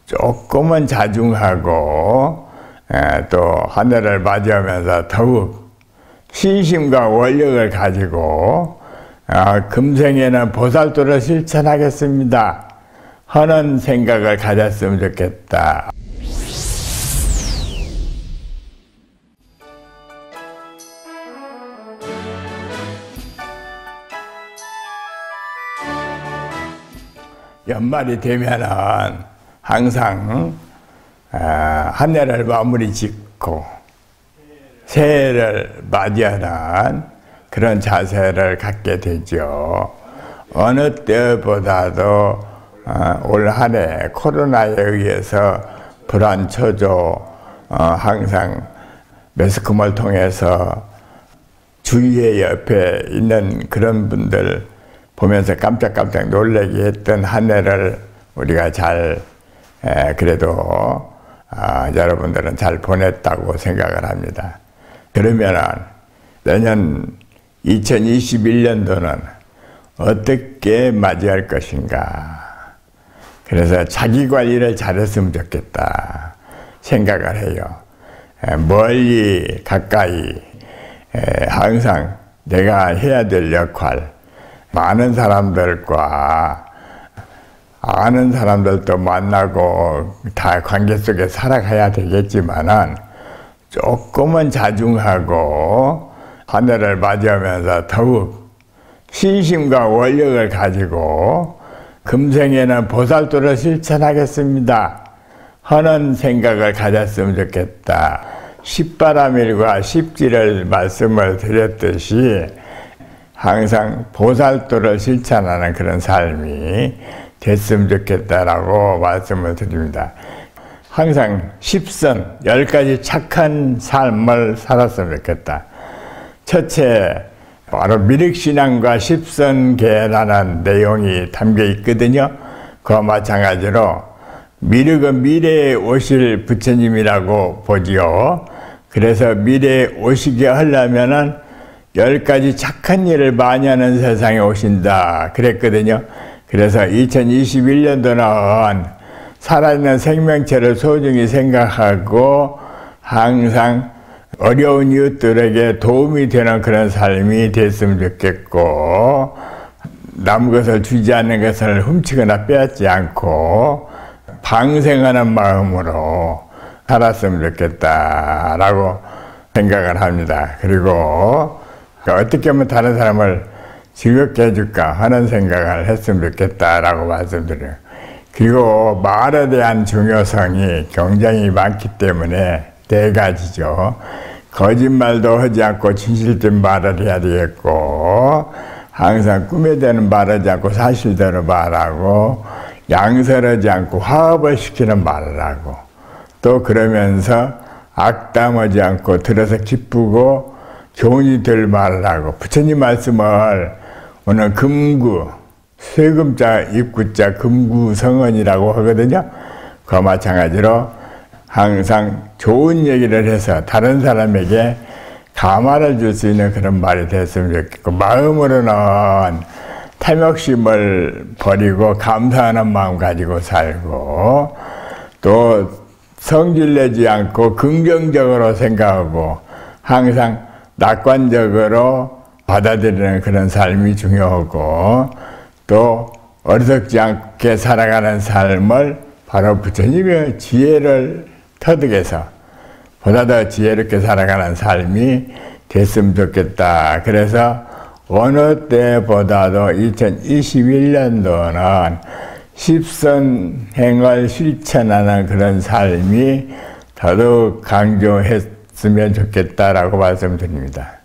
조금은 자중하고 또 한 해를 맞이하면서 더욱 신심과 원력을 가지고 금생에는 보살도를 실천하겠습니다 하는 생각을 가졌으면 좋겠다. 연말이 되면은 항상 한 해를 마무리 짓고 새해를 맞이하는 그런 자세를 갖게 되죠. 어느 때보다도 올 한 해 코로나에 의해서 불안초조, 항상 매스컴을 통해서 주위의 옆에 있는 그런 분들 보면서 깜짝깜짝 놀라게 했던 한 해를 우리가 잘 그래도 여러분들은 잘 보냈다고 생각을 합니다. 그러면은 내년 2021년도는 어떻게 맞이할 것인가. 그래서 자기 관리를 잘했으면 좋겠다 생각을 해요. 멀리 가까이 항상 내가 해야 될 역할, 많은 사람들과 아는 사람들도 만나고 다 관계 속에 살아가야 되겠지만은 조금은 자중하고 한 해를 맞이하면서 더욱 신심과 원력을 가지고 금생에는 보살도를 실천하겠습니다 하는 생각을 가졌으면 좋겠다. 십바라밀과 십지를 말씀을 드렸듯이 항상 보살도를 실천하는 그런 삶이 됐으면 좋겠다라고 말씀을 드립니다. 항상 십선, 10가지 착한 삶을 살았으면 좋겠다. 첫째, 바로 미륵신앙과 십선계라는 내용이 담겨 있거든요. 그와 마찬가지로 미륵은 미래에 오실 부처님이라고 보지요. 그래서 미래에 오시게 하려면은 10가지 착한 일을 많이 하는 세상에 오신다 그랬거든요. 그래서 2021년도는 살아있는 생명체를 소중히 생각하고 항상 어려운 이웃들에게 도움이 되는 그런 삶이 됐으면 좋겠고, 남 것을 주지 않는 것을 훔치거나 빼앗지 않고 방생하는 마음으로 살았으면 좋겠다라고 생각을 합니다. 그리고 어떻게 하면 다른 사람을 즐겁게 해줄까 하는 생각을 했으면 좋겠다라고 말씀드려요. 그리고 말에 대한 중요성이 굉장히 많기 때문에 4가지죠. 거짓말도 하지 않고 진실된 말을 해야 되겠고, 항상 꿈에 대는 말하지 않고 사실대로 말하고, 양설하지 않고 화합을 시키는 말을 하고, 또 그러면서 악담하지 않고 들어서 기쁘고 교훈이 될 말을 하고, 부처님 말씀을 오늘 금구, 세금자 입구자 금구성언이라고 하거든요. 그와 마찬가지로 항상 좋은 얘기를 해서 다른 사람에게 감화를 줄 수 있는 그런 말이 됐으면 좋겠고, 마음으로는 탐욕심을 버리고 감사하는 마음 가지고 살고, 또 성질내지 않고 긍정적으로 생각하고 항상 낙관적으로 받아들이는 그런 삶이 중요하고, 또 어리석지 않게 살아가는 삶을 바로 부처님의 지혜를 터득해서 보다 더 지혜롭게 살아가는 삶이 됐으면 좋겠다. 그래서 어느 때보다도 2021년도는 십선행을 실천하는 그런 삶이 더더욱 강조했으면 좋겠다라고 말씀드립니다.